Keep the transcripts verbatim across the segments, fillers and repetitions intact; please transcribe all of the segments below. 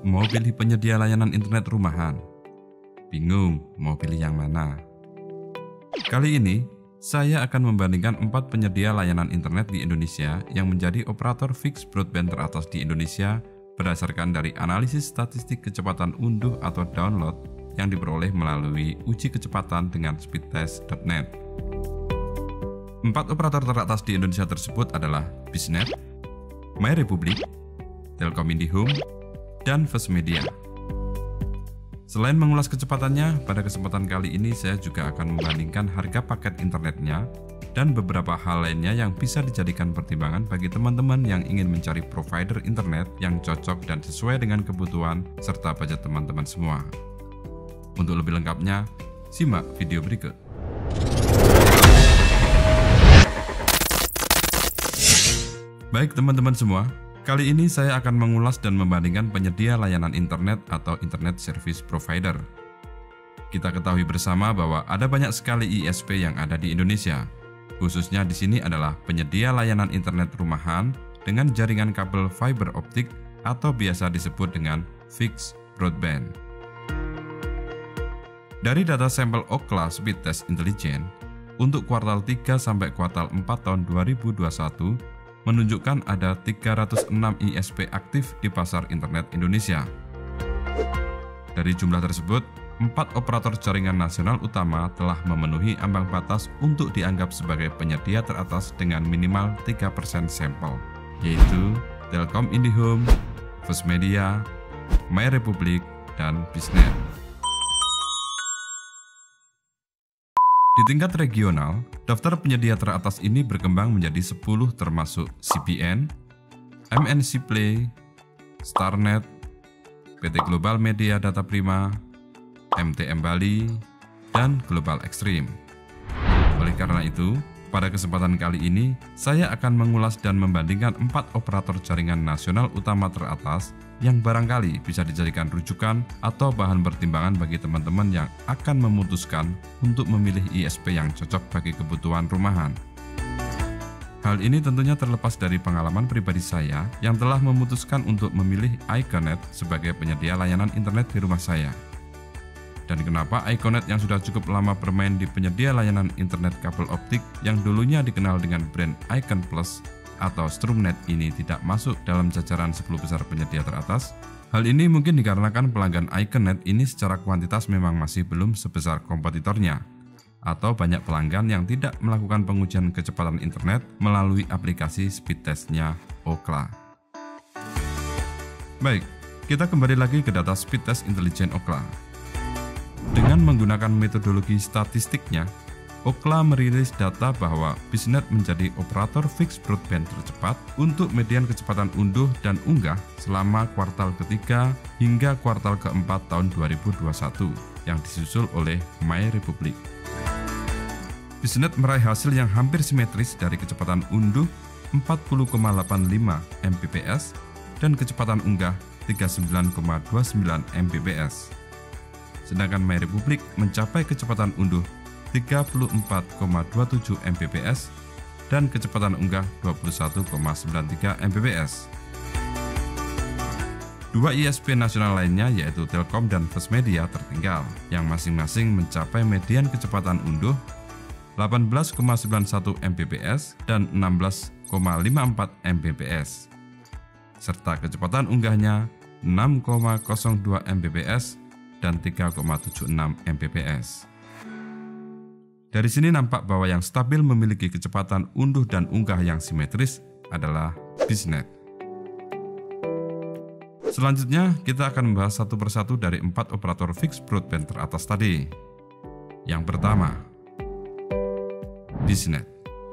Mau pilih penyedia layanan internet rumahan? Bingung mau pilih yang mana? Kali ini, saya akan membandingkan empat penyedia layanan internet di Indonesia yang menjadi operator fixed broadband teratas di Indonesia berdasarkan dari analisis statistik kecepatan unduh atau download yang diperoleh melalui uji kecepatan dengan speedtest dot net. Empat operator teratas di Indonesia tersebut adalah Biznet, MyRepublik, Telkom IndiHome, dan Firstmedia. Selain mengulas kecepatannya, pada kesempatan kali ini saya juga akan membandingkan harga paket internetnya dan beberapa hal lainnya yang bisa dijadikan pertimbangan bagi teman-teman yang ingin mencari provider internet yang cocok dan sesuai dengan kebutuhan serta budget teman-teman semua. Untuk lebih lengkapnya, simak video berikut. Baik teman-teman semua, kali ini saya akan mengulas dan membandingkan penyedia layanan internet atau Internet Service Provider. Kita ketahui bersama bahwa ada banyak sekali I S P yang ada di Indonesia. Khususnya di sini adalah penyedia layanan internet rumahan dengan jaringan kabel fiber optik atau biasa disebut dengan fixed broadband. Dari data sampel Ookla Speedtest Intelligence untuk kuartal tiga sampai kuartal empat tahun dua ribu dua puluh satu menunjukkan ada tiga ratus enam I S P aktif di pasar internet Indonesia. Dari jumlah tersebut, empat operator jaringan nasional utama telah memenuhi ambang batas untuk dianggap sebagai penyedia teratas dengan minimal tiga persen sampel, yaitu Telkom IndiHome, Firstmedia, MyRepublik, dan Biznet. Di tingkat regional, daftar penyedia teratas ini berkembang menjadi sepuluh termasuk C P N, M N C Play, Starnet, P T Global Media Data Prima, M T M Bali, dan Global Extreme. Oleh karena itu, pada kesempatan kali ini, saya akan mengulas dan membandingkan empat operator jaringan nasional utama teratas yang barangkali bisa dijadikan rujukan atau bahan pertimbangan bagi teman-teman yang akan memutuskan untuk memilih I S P yang cocok bagi kebutuhan rumahan. Hal ini tentunya terlepas dari pengalaman pribadi saya yang telah memutuskan untuk memilih Iconet sebagai penyedia layanan internet di rumah saya. Dan kenapa Iconet yang sudah cukup lama bermain di penyedia layanan internet kabel optik yang dulunya dikenal dengan brand Icon Plus atau Strumnet ini tidak masuk dalam jajaran sepuluh besar penyedia teratas? Hal ini mungkin dikarenakan pelanggan Iconet ini secara kuantitas memang masih belum sebesar kompetitornya, atau banyak pelanggan yang tidak melakukan pengujian kecepatan internet melalui aplikasi speedtest-nya Ookla. Baik, kita kembali lagi ke data speedtest Intelligence Ookla. Dengan menggunakan metodologi statistiknya, Ookla merilis data bahwa Biznet menjadi operator fixed broadband tercepat untuk median kecepatan unduh dan unggah selama kuartal ketiga hingga kuartal keempat tahun dua ribu dua puluh satu yang disusul oleh MyRepublik. Biznet meraih hasil yang hampir simetris dari kecepatan unduh empat puluh koma delapan lima megabit per second dan kecepatan unggah tiga puluh sembilan koma dua sembilan megabit per second. Sedangkan MyRepublik mencapai kecepatan unduh tiga puluh empat koma dua tujuh megabit per second dan kecepatan unggah dua puluh satu koma sembilan tiga megabit per second. Dua I S P nasional lainnya yaitu Telkom dan Firstmedia tertinggal, yang masing-masing mencapai median kecepatan unduh delapan belas koma sembilan satu megabit per second dan enam belas koma lima empat megabit per second, serta kecepatan unggahnya enam koma nol dua megabit per second dan tiga koma tujuh enam megabit per second. Dari sini nampak bahwa yang stabil memiliki kecepatan unduh dan unggah yang simetris adalah Biznet. Selanjutnya, kita akan membahas satu persatu dari empat operator fixed broadband teratas tadi. Yang pertama, Biznet.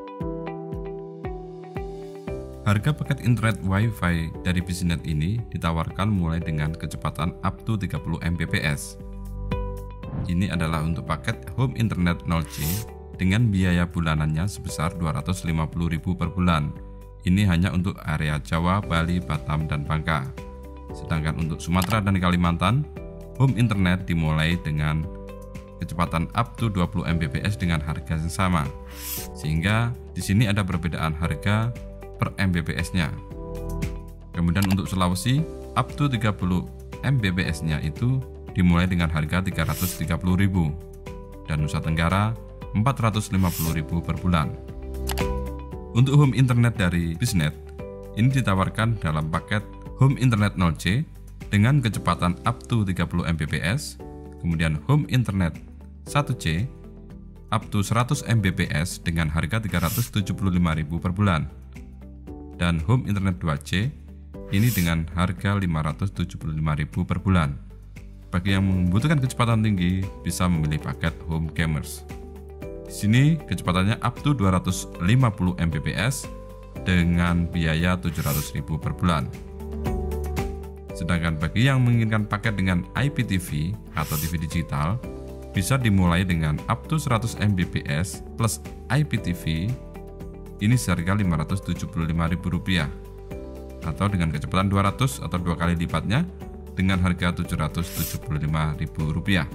Harga paket internet Wi-Fi dari Biznet ini ditawarkan mulai dengan kecepatan up to tiga puluh megabit per second. Ini adalah untuk paket home internet nol G dengan biaya bulanannya sebesar dua ratus lima puluh ribu rupiah per bulan. Ini hanya untuk area Jawa, Bali, Batam, dan Bangka. Sedangkan untuk Sumatera dan Kalimantan, home internet dimulai dengan kecepatan up to dua puluh megabit per second dengan harga yang sama. Sehingga di sini ada perbedaan harga per megabit per second-nya. Kemudian untuk Sulawesi, up to tiga puluh M B P S-nya itu dimulai dengan harga tiga ratus tiga puluh ribu dan Nusa Tenggara empat ratus lima puluh ribu per bulan. Untuk home internet dari Biznet, ini ditawarkan dalam paket Home Internet nol C dengan kecepatan up to tiga puluh megabit per second, kemudian Home Internet satu C up to seratus megabit per second dengan harga tiga ratus tujuh puluh lima ribu per bulan, dan Home Internet dua C ini dengan harga lima ratus tujuh puluh lima ribu per bulan. Bagi yang membutuhkan kecepatan tinggi, bisa memilih paket Home Gamers. Di sini kecepatannya up to dua ratus lima puluh megabit per second dengan biaya tujuh ratus ribu per bulan. Sedangkan bagi yang menginginkan paket dengan I P T V atau T V digital, bisa dimulai dengan up to seratus megabit per second plus I P T V, ini seharga lima ratus tujuh puluh lima ribu rupiah, atau dengan kecepatan dua ratus atau dua kali lipatnya dengan harga tujuh ratus tujuh puluh lima ribu rupiah.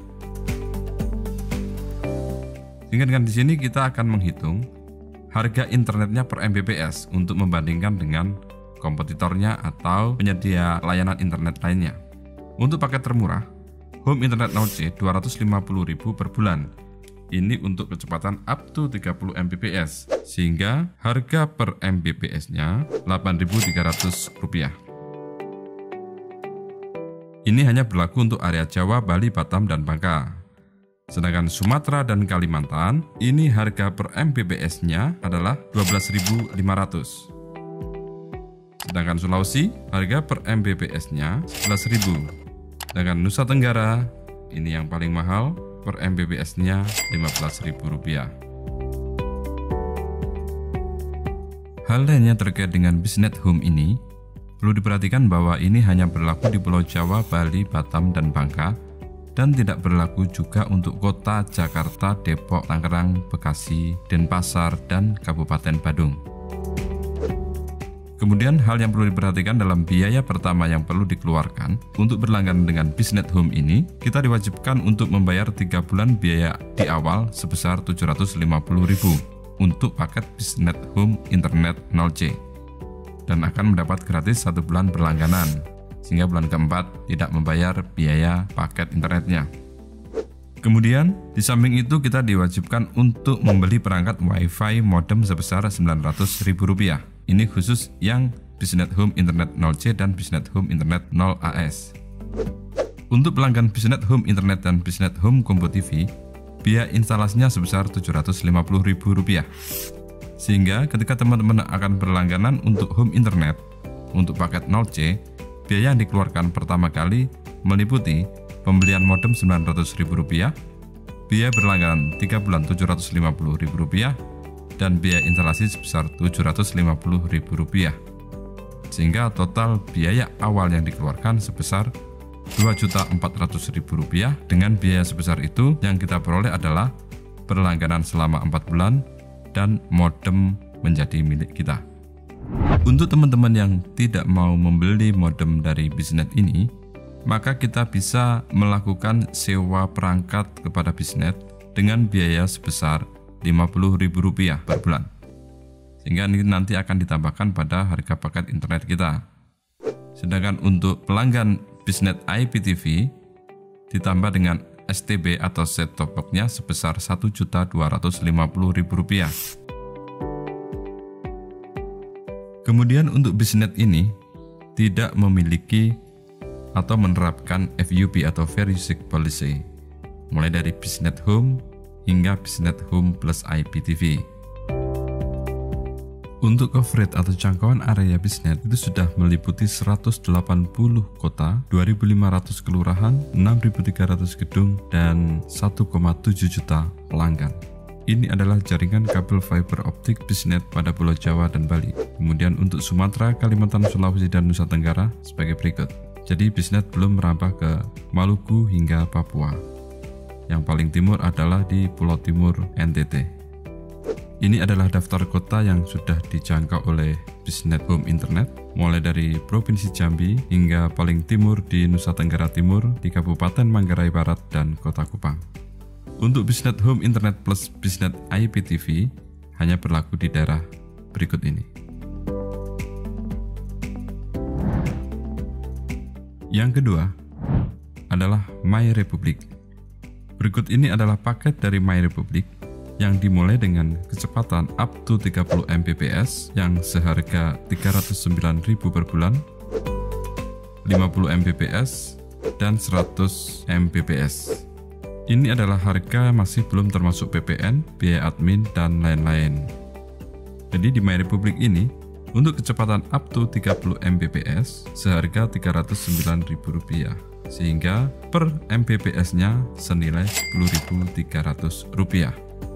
Sehingga dengan di sini kita akan menghitung harga internetnya per M B P S untuk membandingkan dengan kompetitornya atau penyedia layanan internet lainnya. Untuk paket termurah, Home Internet nol C dua ratus lima puluh ribu per bulan. Ini untuk kecepatan up to tiga puluh megabit per second, sehingga harga per M B P S-nya delapan ribu tiga ratus rupiah. Ini hanya berlaku untuk area Jawa, Bali, Batam, dan Bangka. Sedangkan Sumatera dan Kalimantan, ini harga per M B P S-nya adalah dua belas ribu lima ratus. Sedangkan Sulawesi, harga per M B P S-nya sebelas ribu. Sedangkan Nusa Tenggara, ini yang paling mahal, per M B P S-nya lima belas ribu rupiah. Hal lainnya terkait dengan Biznet Home ini, perlu diperhatikan bahwa ini hanya berlaku di Pulau Jawa, Bali, Batam, dan Bangka, dan tidak berlaku juga untuk kota Jakarta, Depok, Tangerang, Bekasi, Denpasar, dan Kabupaten Badung. Kemudian hal yang perlu diperhatikan dalam biaya pertama yang perlu dikeluarkan untuk berlangganan dengan Biznet Home ini, kita diwajibkan untuk membayar tiga bulan biaya di awal sebesar tujuh ratus lima puluh ribu untuk paket Biznet Home Internet nol C, dan akan mendapat gratis satu bulan berlangganan, sehingga bulan keempat tidak membayar biaya paket internetnya. Kemudian, di samping itu kita diwajibkan untuk membeli perangkat Wi-Fi modem sebesar sembilan ratus ribu rupiah. Ini khusus yang Biznet Home Internet nol C dan Biznet Home Internet nol A S. Untuk pelanggan Biznet Home Internet dan Biznet Home Combo T V, biaya instalasinya sebesar tujuh ratus lima puluh ribu rupiah. Sehingga ketika teman-teman akan berlangganan untuk home internet, untuk paket nol C, biaya yang dikeluarkan pertama kali meliputi pembelian modem sembilan ratus ribu rupiah, biaya berlangganan tiga bulan tujuh ratus lima puluh ribu rupiah, dan biaya instalasi sebesar tujuh ratus lima puluh ribu rupiah. Sehingga total biaya awal yang dikeluarkan sebesar dua juta empat ratus ribu rupiah. Dengan biaya sebesar itu yang kita peroleh adalah berlangganan selama empat bulan dan modem menjadi milik kita. Untuk teman-teman yang tidak mau membeli modem dari Biznet ini, maka kita bisa melakukan sewa perangkat kepada Biznet dengan biaya sebesar lima puluh ribu rupiah per bulan. Sehingga ini nanti akan ditambahkan pada harga paket internet kita. Sedangkan untuk pelanggan Biznet I P T V ditambah dengan S T B atau set top box-nya sebesar satu juta dua ratus lima puluh ribu rupiah. Kemudian untuk Biznet ini tidak memiliki atau menerapkan F U P atau Very Sick Policy, mulai dari Biznet Home hingga Biznet Home plus I P T V. Untuk coverage atau jangkauan area Biznet itu sudah meliputi seratus delapan puluh kota, dua ribu lima ratus kelurahan, enam ribu tiga ratus gedung, dan satu koma tujuh juta pelanggan. Ini adalah jaringan kabel fiber optik Biznet pada Pulau Jawa dan Bali. Kemudian untuk Sumatera, Kalimantan, Sulawesi, dan Nusa Tenggara sebagai berikut. Jadi Biznet belum merambah ke Maluku hingga Papua. Yang paling timur adalah di Pulau Timur N T T. Ini adalah daftar kota yang sudah dijangkau oleh Biznet Home Internet, mulai dari Provinsi Jambi hingga paling timur di Nusa Tenggara Timur, di Kabupaten Manggarai Barat, dan Kota Kupang. Untuk Biznet Home Internet plus Biznet I P T V hanya berlaku di daerah berikut ini. Yang kedua, adalah MyRepublik. Berikut ini adalah paket dari MyRepublik yang dimulai dengan kecepatan up to tiga puluh megabit per second yang seharga tiga ratus sembilan ribu per bulan, lima puluh megabit per second, dan seratus megabit per second. Ini adalah harga masih belum termasuk P P N, biaya admin, dan lain-lain. Jadi di MyRepublik ini, untuk kecepatan up to tiga puluh megabit per second seharga tiga ratus sembilan ribu rupiah, sehingga per megabit per second-nya senilai sepuluh ribu tiga ratus rupiah.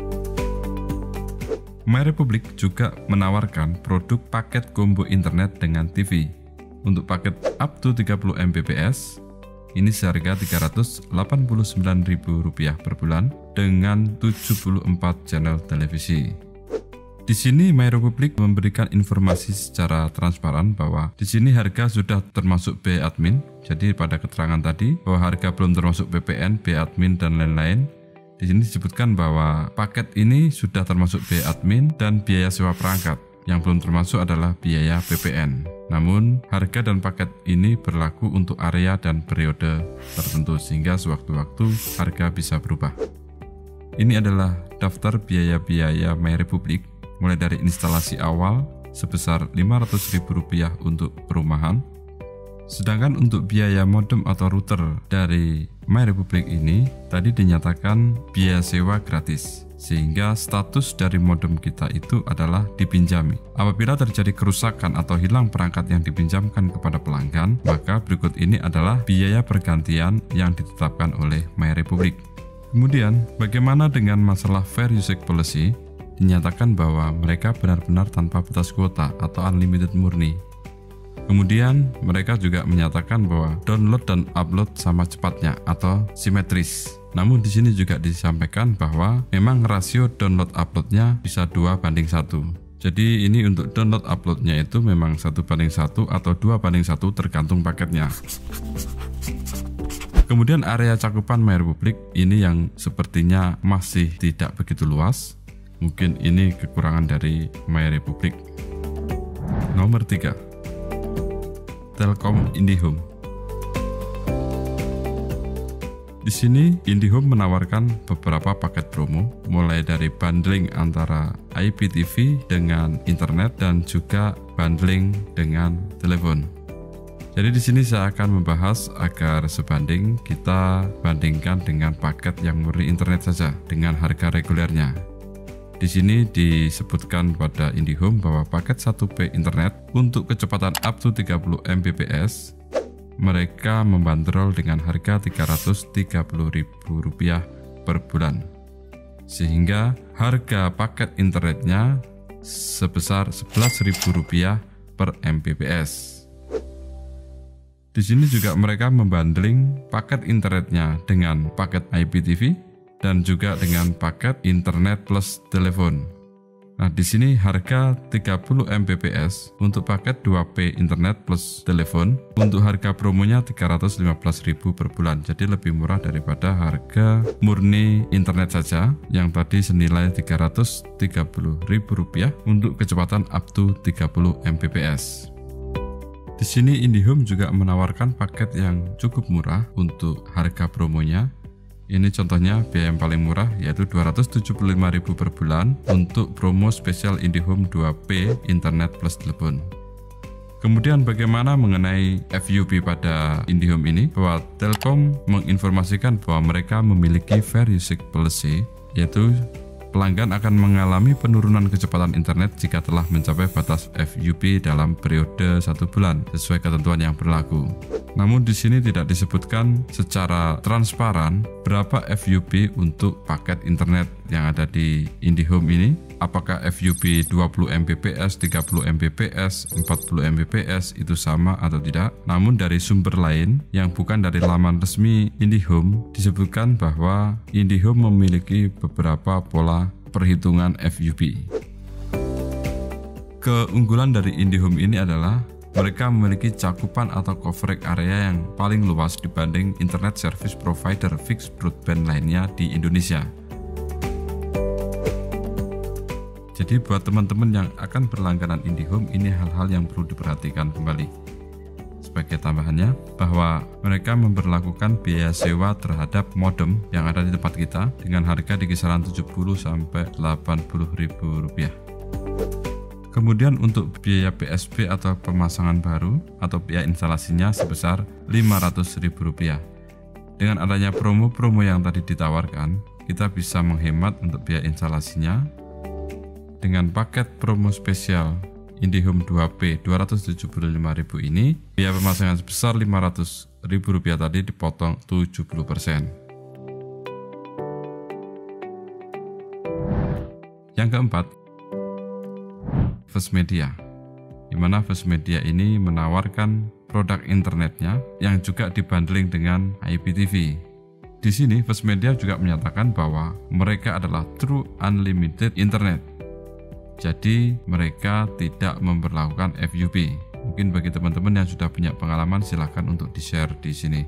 MyRepublik juga menawarkan produk paket combo internet dengan T V. Untuk paket up to tiga puluh megabit per second, ini seharga tiga ratus delapan puluh sembilan ribu rupiah per bulan dengan tujuh puluh empat channel televisi. Di sini MyRepublik memberikan informasi secara transparan bahwa di sini harga sudah termasuk biaya admin. Jadi pada keterangan tadi bahwa harga belum termasuk P P N, biaya admin, dan lain-lain. Di sini disebutkan bahwa paket ini sudah termasuk biaya admin dan biaya sewa perangkat. Yang belum termasuk adalah biaya P P N. Namun, harga dan paket ini berlaku untuk area dan periode tertentu sehingga sewaktu-waktu harga bisa berubah. Ini adalah daftar biaya-biaya MyRepublik mulai dari instalasi awal sebesar lima ratus ribu rupiah untuk perumahan. Sedangkan untuk biaya modem atau router dari MyRepublik ini tadi dinyatakan biaya sewa gratis, sehingga status dari modem kita itu adalah dipinjami. Apabila terjadi kerusakan atau hilang perangkat yang dipinjamkan kepada pelanggan, maka berikut ini adalah biaya pergantian yang ditetapkan oleh MyRepublik. Kemudian, bagaimana dengan masalah Fair Usage Policy? Dinyatakan bahwa mereka benar-benar tanpa batas kuota atau unlimited murni. Kemudian mereka juga menyatakan bahwa download dan upload sama cepatnya atau simetris. Namun di sini juga disampaikan bahwa memang rasio download uploadnya bisa dua banding satu. Jadi ini untuk download uploadnya itu memang satu banding satu atau dua banding satu tergantung paketnya. Kemudian area cakupan MyRepublik ini yang sepertinya masih tidak begitu luas. Mungkin ini kekurangan dari MyRepublik. Nomor tiga. Telkom IndiHome. Di sini IndiHome menawarkan beberapa paket promo, mulai dari bundling antara I P T V dengan internet dan juga bundling dengan telepon. Jadi di sini saya akan membahas agar sebanding kita bandingkan dengan paket yang murni internet saja dengan harga regulernya. Di sini disebutkan pada IndiHome bahwa paket satu P internet untuk kecepatan up to tiga puluh megabit per second mereka membandrol dengan harga tiga ratus tiga puluh ribu rupiah per bulan. Sehingga harga paket internetnya sebesar sebelas ribu rupiah per megabit per second. Di sini juga mereka membandling paket internetnya dengan paket I P T V dan juga dengan paket internet plus telepon. Nah, di sini harga tiga puluh megabit per second untuk paket dua P internet plus telepon untuk harga promonya tiga ratus lima belas ribu per bulan. Jadi lebih murah daripada harga murni internet saja yang tadi senilai tiga ratus tiga puluh ribu rupiah untuk kecepatan up to tiga puluh megabit per second. Di sini IndiHome juga menawarkan paket yang cukup murah untuk harga promonya. Ini contohnya biaya yang paling murah yaitu dua ratus tujuh puluh lima ribu per bulan untuk promo spesial IndiHome dua P internet plus telepon. Kemudian bagaimana mengenai F U P pada IndiHome ini? Bahwa Telkom menginformasikan bahwa mereka memiliki Fair Usage Policy, yaitu pelanggan akan mengalami penurunan kecepatan internet jika telah mencapai batas F U P dalam periode satu bulan sesuai ketentuan yang berlaku. Namun di sini tidak disebutkan secara transparan berapa F U P untuk paket internet yang ada di IndiHome ini. Apakah F U P dua puluh megabit per second, tiga puluh megabit per second, empat puluh megabit per second itu sama atau tidak? Namun dari sumber lain yang bukan dari laman resmi IndiHome disebutkan bahwa IndiHome memiliki beberapa pola perhitungan F U P. Keunggulan dari IndiHome ini adalah mereka memiliki cakupan atau coverage area yang paling luas dibanding internet service provider fixed broadband lainnya di Indonesia. Jadi buat teman-teman yang akan berlangganan IndiHome, ini hal-hal yang perlu diperhatikan kembali. sebagai tambahannya bahwa mereka memberlakukan biaya sewa terhadap modem yang ada di tempat kita dengan harga di kisaran tujuh puluh sampai delapan puluh ribu rupiah. Kemudian untuk biaya P S B atau pemasangan baru atau biaya instalasinya sebesar lima ratus ribu rupiah. Dengan adanya promo-promo yang tadi ditawarkan, kita bisa menghemat untuk biaya instalasinya. Dengan paket promo spesial IndiHome dua P dua ratus tujuh puluh lima ribu ini, biaya pemasangan sebesar lima ratus ribu rupiah tadi dipotong tujuh puluh persen. Yang keempat, Firstmedia, di mana Firstmedia ini menawarkan produk internetnya yang juga dibundling dengan I P T V. Di sini Firstmedia juga menyatakan bahwa mereka adalah True Unlimited Internet. Jadi mereka tidak memperlakukan F U P. Mungkin bagi teman-teman yang sudah punya pengalaman silahkan untuk di-share di sini.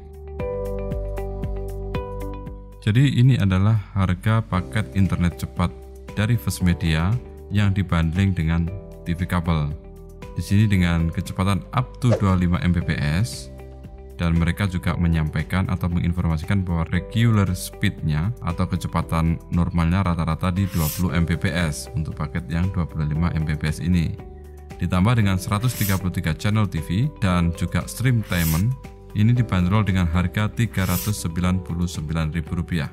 Jadi ini adalah harga paket internet cepat dari Firstmedia yang dibundling dengan T V kabel. Di sini dengan kecepatan up to dua puluh lima megabit per second, dan mereka juga menyampaikan atau menginformasikan bahwa regular speed-nya atau kecepatan normalnya rata-rata di dua puluh megabit per second untuk paket yang dua puluh lima megabit per second ini. Ditambah dengan seratus tiga puluh tiga channel T V dan juga streamtainment, ini dibanderol dengan harga tiga ratus sembilan puluh sembilan ribu rupiah.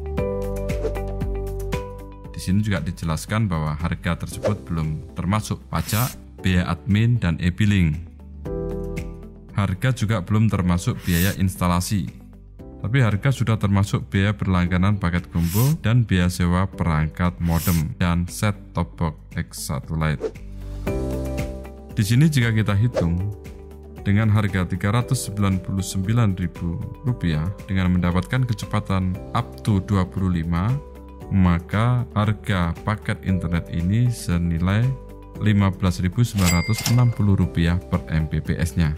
Di sini juga dijelaskan bahwa harga tersebut belum termasuk pajak, biaya admin, dan e-billing. Harga juga belum termasuk biaya instalasi. Tapi harga sudah termasuk biaya berlangganan paket combo dan biaya sewa perangkat modem dan set-top box X satellite. Di sini jika kita hitung dengan harga tiga ratus sembilan puluh sembilan ribu rupiah dengan mendapatkan kecepatan up to dua puluh lima, maka harga paket internet ini senilai lima belas ribu sembilan ratus enam puluh rupiah per megabit per second-nya.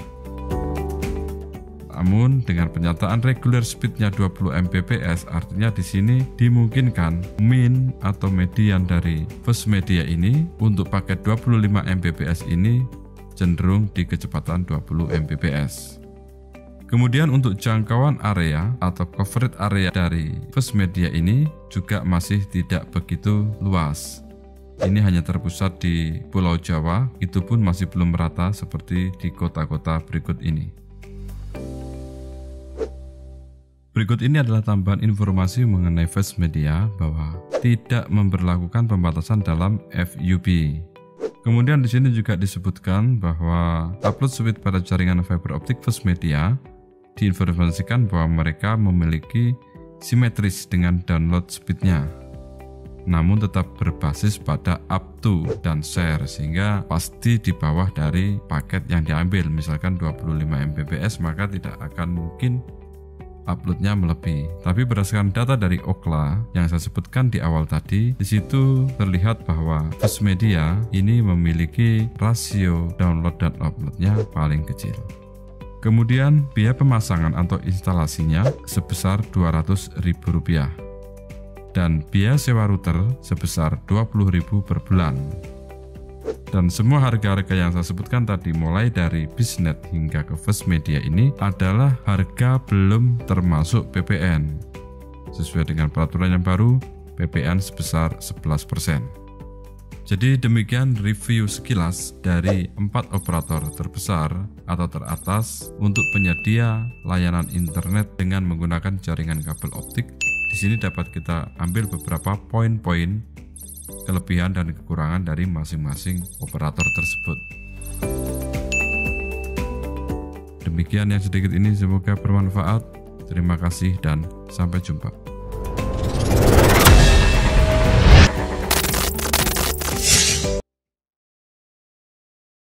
Namun dengan penyataan regular speed-nya dua puluh megabit per second, artinya di sini dimungkinkan min atau median dari Firstmedia ini untuk paket dua puluh lima megabit per second ini cenderung di kecepatan dua puluh megabit per second. Kemudian untuk jangkauan area atau coverage area dari Firstmedia ini juga masih tidak begitu luas. Ini hanya terpusat di Pulau Jawa, itu pun masih belum merata seperti di kota-kota berikut ini. Berikut ini adalah tambahan informasi mengenai Firstmedia bahwa tidak memberlakukan pembatasan dalam F U P. Kemudian di sini juga disebutkan bahwa upload speed pada jaringan fiber optik Firstmedia diinformasikan bahwa mereka memiliki simetris dengan download speednya, namun tetap berbasis pada up to dan share, sehingga pasti di bawah dari paket yang diambil. Misalkan dua puluh lima megabit per second, maka tidak akan mungkin uploadnya melebihi. Tapi berdasarkan data dari Ookla yang saya sebutkan di awal tadi, di situ terlihat bahwa Firstmedia ini memiliki rasio download dan uploadnya paling kecil. Kemudian biaya pemasangan atau instalasinya sebesar dua ratus ribu rupiah dan biaya sewa router sebesar dua puluh ribu per bulan. Dan semua harga-harga yang saya sebutkan tadi mulai dari Biznet hingga ke Firstmedia ini adalah harga belum termasuk P P N. Sesuai dengan peraturan yang baru, P P N sebesar sebelas persen. Jadi demikian review sekilas dari empat operator terbesar atau teratas untuk penyedia layanan internet dengan menggunakan jaringan kabel optik. Di sini dapat kita ambil beberapa poin-poin kelebihan dan kekurangan dari masing-masing operator tersebut. Demikian yang sedikit ini, semoga bermanfaat. Terima kasih dan sampai jumpa.